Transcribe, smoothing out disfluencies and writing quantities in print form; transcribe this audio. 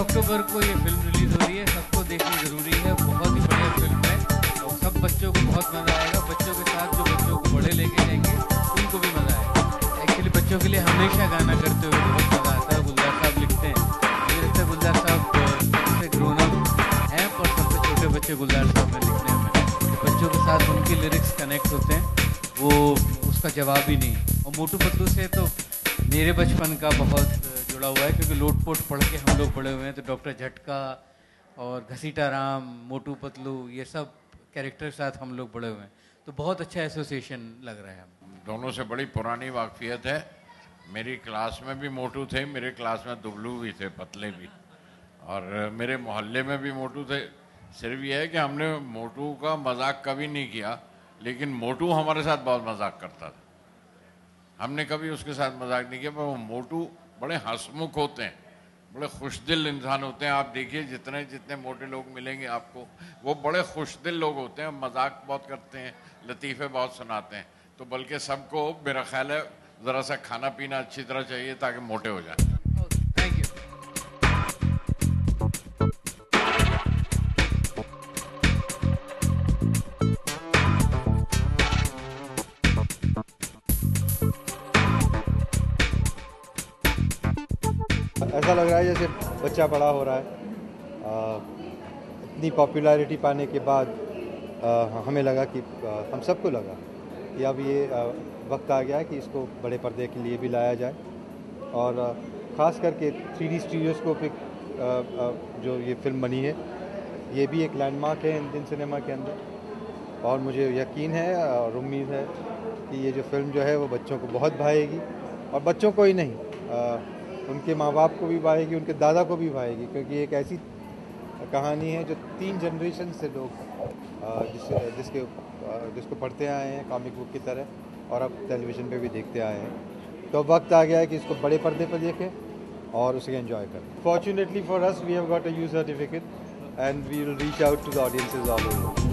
अक्टूबर को ये film release हो रही है, सबको देखनी ज़रूरी है। बहुत ही बढ़िया फिल्म है और सब बच्चों को बहुत मज़ा आएगा। बच्चों के साथ जो बच्चों को बड़े लेके जाएंगे उनको भी मज़ा आएगा। एक्चुअली बच्चों के लिए हमेशा गाना करते हुए बहुत मज़ा आता है। गुलजार साहब लिखते हैं, मुझे लगता है गुलजार साहब सबसे ग्रोन अप हैं और सबसे छोटे बच्चे गुलजार साहब में लिखने में बच्चों के साथ उनके लिरिक्स कनेक्ट होते हैं, वो उसका जवाब ही नहीं। और मोटू पतलू से तो मेरे बचपन का बहुत जुड़ा हुआ है, क्योंकि लोटपोट पढ़ के हम लोग बड़े हुए हैं। तो डॉक्टर झटका और घसीटा राम, मोटू पतलू, ये सब कैरेक्टर के साथ हम लोग बड़े हुए हैं, तो बहुत अच्छा एसोसिएशन लग रहा है। हम दोनों से बड़ी पुरानी वाकफियत है। मेरी क्लास में भी मोटू थे, मेरे क्लास में दुबलू भी थे, पतले भी, और मेरे मोहल्ले में भी मोटू थे। सिर्फ ये है कि हमने मोटू का मजाक कभी नहीं किया, लेकिन मोटू हमारे साथ बहुत मजाक करता था। हमने कभी उसके साथ मजाक नहीं किया, पर वो मोटू बड़े हंसमुख होते हैं, बड़े खुशदिल इंसान होते हैं। आप देखिए जितने जितने मोटे लोग मिलेंगे आपको, वो बड़े खुशदिल लोग होते हैं, मजाक बहुत करते हैं, लतीफ़े बहुत सुनाते हैं। तो बल्कि सबको मेरा ख्याल है ज़रा सा खाना पीना अच्छी तरह चाहिए ताकि मोटे हो जाए। Thank you. ऐसा लग रहा है जैसे बच्चा बड़ा हो रहा है। इतनी पॉपुलैरिटी पाने के बाद हमें लगा कि हम सबको लगा कि अब ये वक्त आ गया है कि इसको बड़े पर्दे के लिए भी लाया जाए। और ख़ास करके 3D स्टीरियोस्कोपिक जो ये फिल्म बनी है, ये भी एक लैंडमार्क है इंडियन सिनेमा के अंदर। और मुझे यकीन है और उम्मीद है कि ये जो फिल्म जो है वो बच्चों को बहुत भाएगी, और बच्चों को ही नहीं, उनके माँ बाप को भी भाएगी, उनके दादा को भी भाएगी, क्योंकि एक ऐसी कहानी है जो 3 जनरेशन से लोग जिसको पढ़ते आए हैं कॉमिक बुक की तरह, और अब टेलीविज़न पे भी देखते आए हैं। तो वक्त आ गया है कि इसको बड़े पर्दे पर देखें और उसे एंजॉय करें। Fortunately for us we have got a U certificate and we will reach out to the audiences all over.